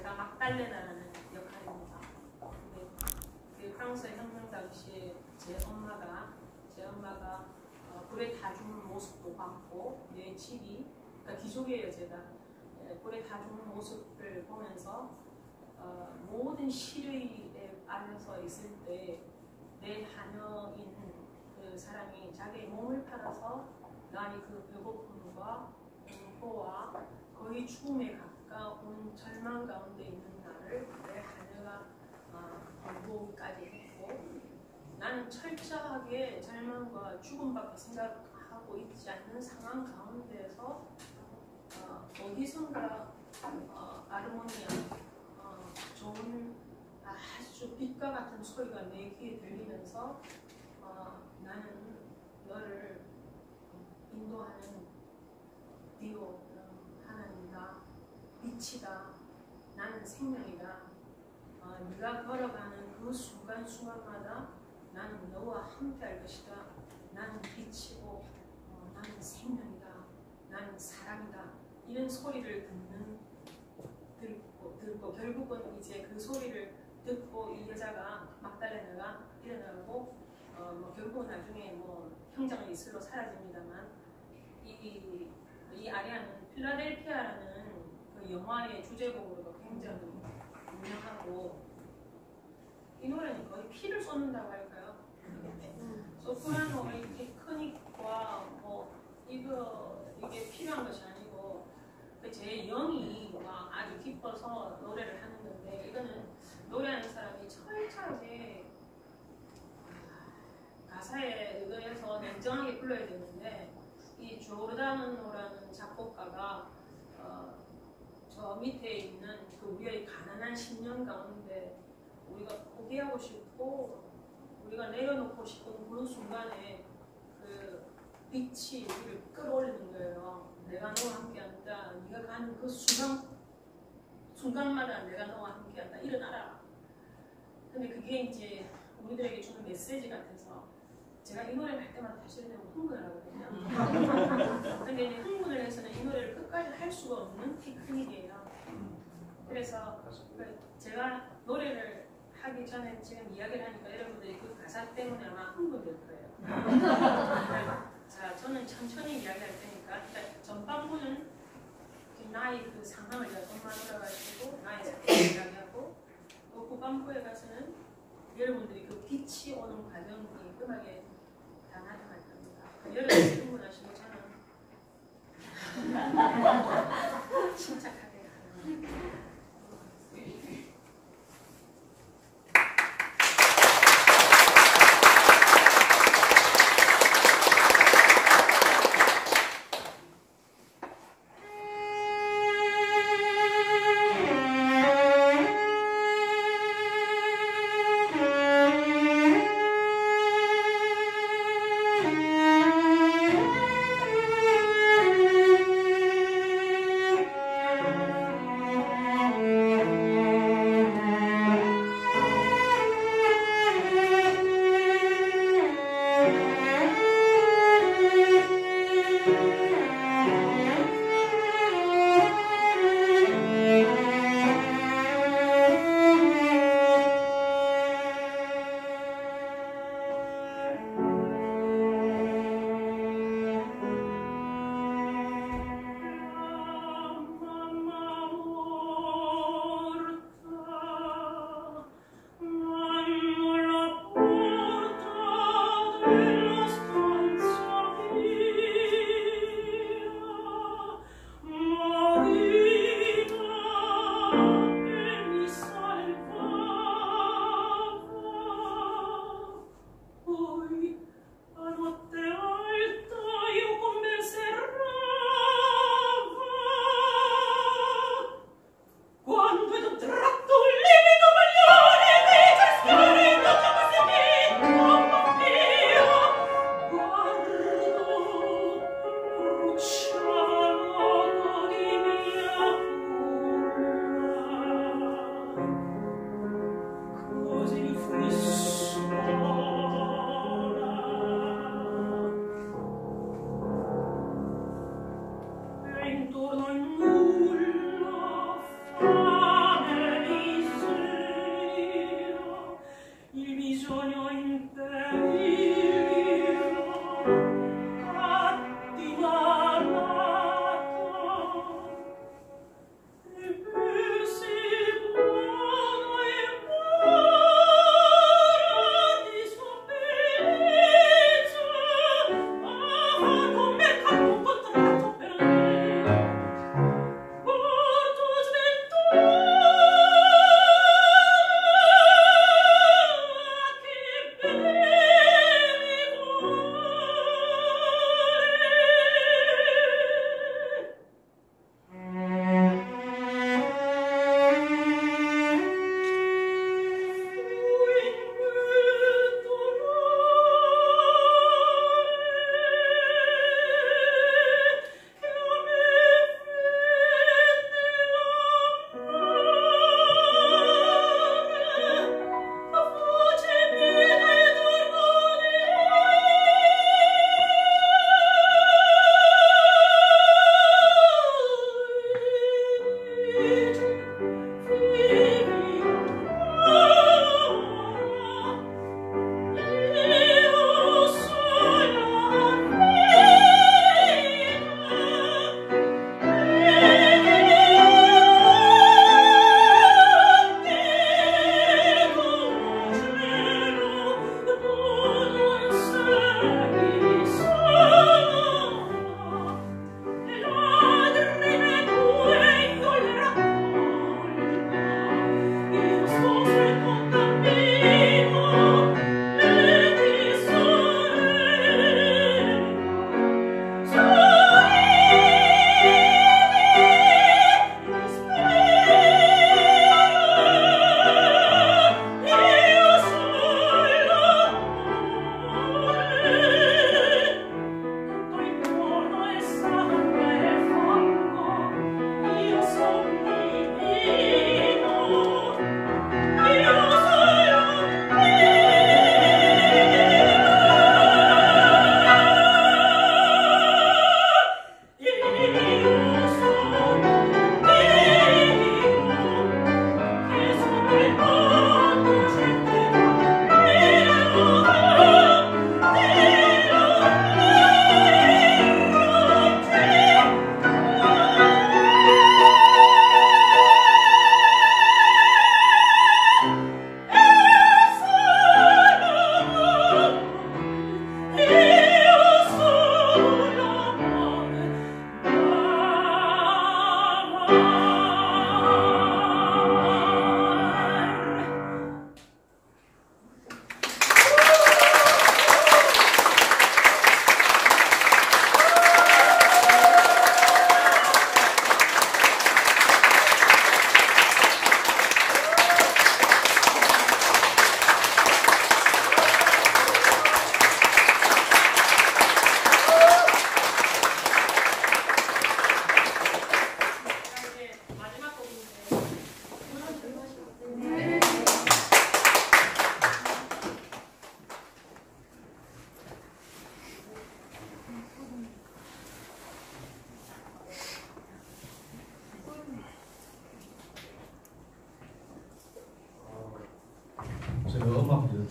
제가 막달레나라는 역할입니다. 근데 그 프랑스 혁명 당시에 제 엄마가 불에 타 죽는 모습도 봤고 내 집이 그러니까 귀족이에요. 제가 불에 타 죽는 모습을 보면서 모든 시류에 빠져서 있을 때 내 자녀인 그 사람이 자기의 몸을 팔아서 나의 그 배고픔과 공포와 거의 죽음에 가까운 절망 가운데 있는 나를 내 자녀가 공부까지 했고 나는 철저하게 절망과 죽음밖에 생각하고 있지 않는 상황 가운데서 어디선가 아르모니아 좋은 아주 빛과 같은 소리가 내 귀에 들리면서 나는 너를 인도하는 디오 하나님이다. 빛이다. 나는 생명이다. 네가 걸어가는 그 순간순간마다 나는 너와 함께할 것이다. 나는 빛이고 나는 생명이다. 나는 사랑이다. 이런 소리를 듣고 결국은 이제 그 소리를 듣고 이 여자가 막달레나가 일어나고 결국은 나중에 형장은 이슬로 사라집니다만 이 아리아는 필라델피아라는 그 영화의 주제곡으로도 굉장히 유명하고 이 노래는 거의 피를 쏟는다고 할까요? 소프라노의 테크닉과 이게 필요한 것이 아니고 제 영이 아주 기뻐서 노래를 하는 건데 이거는 노래하는 사람이 철저하게 가사에 의해서 냉정하게 불러야 되는데 이 조르다노라는 작곡가가 저 밑에 있는 그 우리의 가난한 10년 가운데 우리가 포기하고 싶고 우리가 내려놓고 싶은 그 순간에 그 빛이 우리를 끌어올리는 거예요. 내가 너와 함께한다. 네가 가는 그 순간마다 내가 너와 함께한다. 일어나라. 근데 그게 이제 우리들에게 주는 메시지 같아서 제가 이 노래를 할 때마다 사실은 흥분을 하거든요. 근데 이제 흥분을 해서는 이 노래를 끝까지 할 수가 없는 테크닉이에요. 그래서 제가 노래를 하기 전에 지금 이야기를 하니까 여러분들이 그 가사 때문에 아마 흥분될 거예요. 자, 저는 천천히 이야기할 테니까 전반부는 나의 그 상황을 조금만 올라가시고 나의 상황을 이야기하고 또 후반부에 가서는 여러분들이 그 빛이 오는 과정이 음악에 다 나타날 겁니다. 여러분이 흥분하시고 저는 침착하게 하는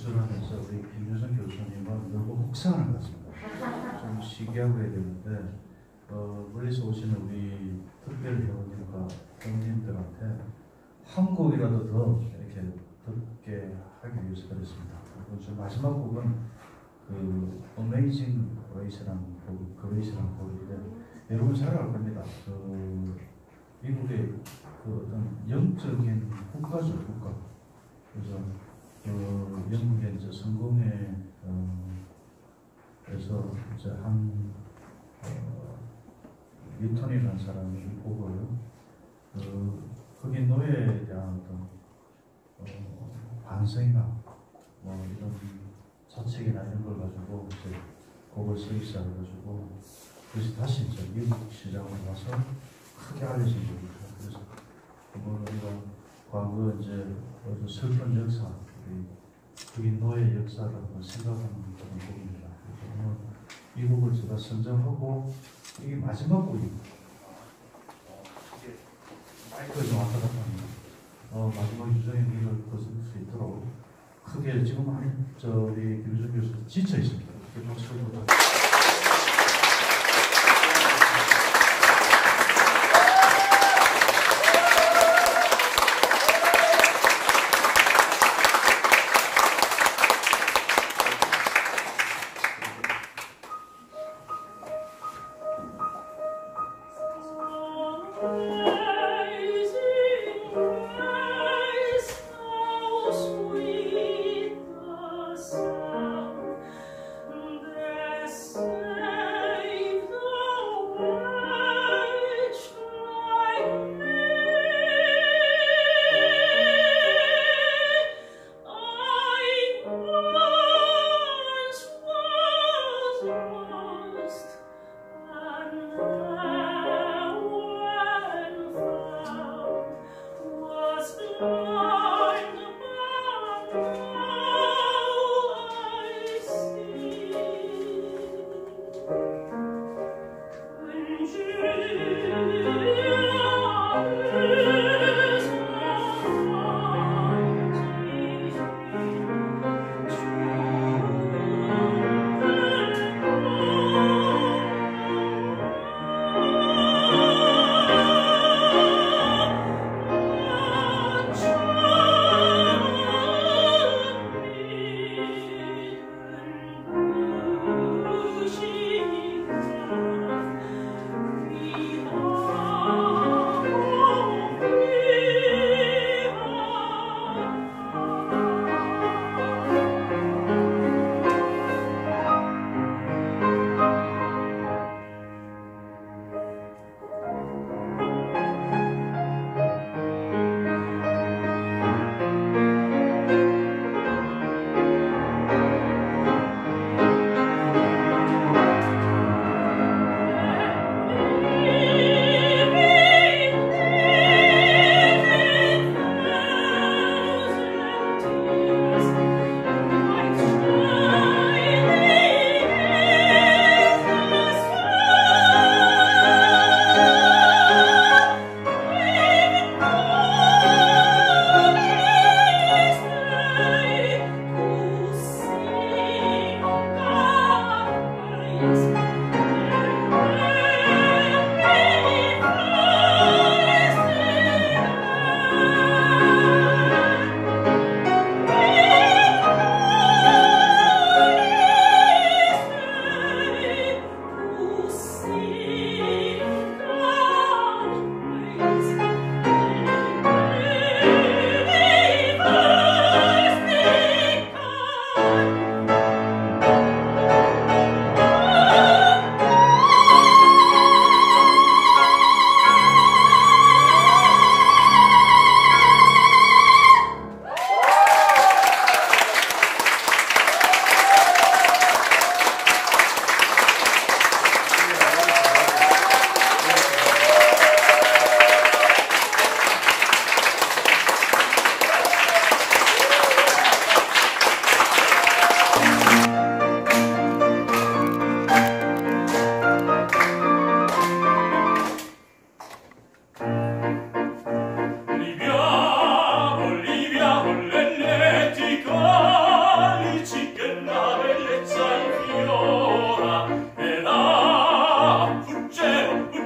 연출하면서 우리 김유선 교수님은 너무 혹사하는 것 같습니다. 좀 시기하고 해야 되는데 멀리서 오시는 우리 특별 회원님과 회원님들한테 한 곡이라도 더 이렇게 듣게 하기 위해서 그랬습니다. 그리고 마지막 곡은 그 Amazing Grace라는 곡인데 여러분 잘 알 겁니다. 그 미국의 그 어떤 영적인 국가죠, 국가. 그래서 영국의 이제 성공회 에서 이제 한 뉴턴이라는 사람이 이 곡을 흑인 노예에 대한 어떤 반성이나 뭐 이런 자책이나 이런 걸 가지고 이제 곡을 쓰기 시작해가지고 그래서 다시 이제 미국 시장으로 와서 크게 알려진 곡이죠. 그래서 우리가 과거 이제 아주 슬픈 역사, 우리 흑인 노예 역사를 한번 생각하는 그런 곡입니다. 그래서 오늘 이 곡을 제가 선정하고 이게 마지막 곡입니다. 마이크가 좀 왔다 갔다 합니다. 마지막 유정의 미를 거둘 수 있도록 크게 지금 우리 김유정 교수 지쳐 있습니다. 이렇게 박수를 부탁드립니다.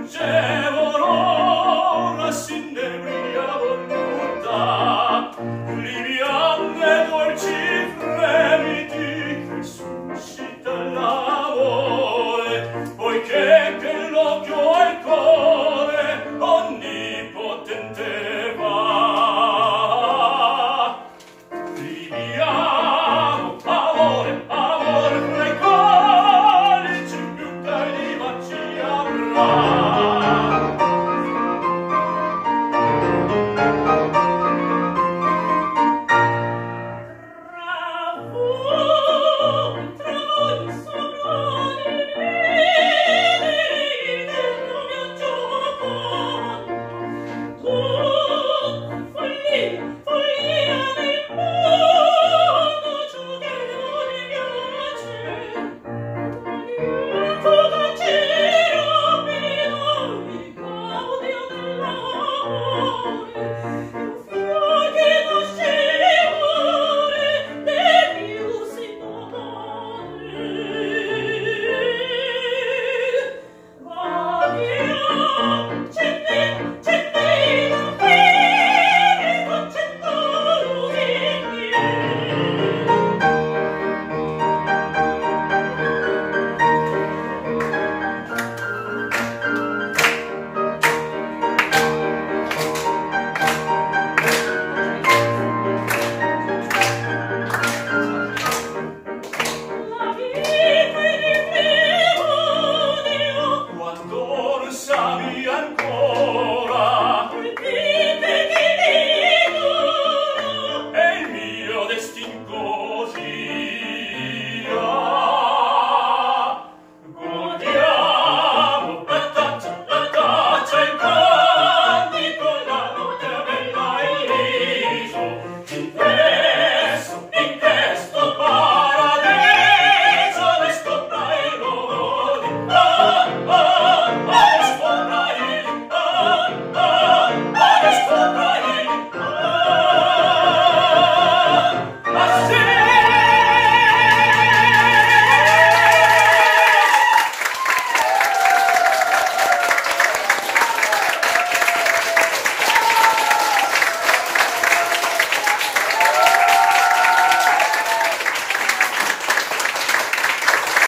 amore, fra i quali ci più cari baci avrà.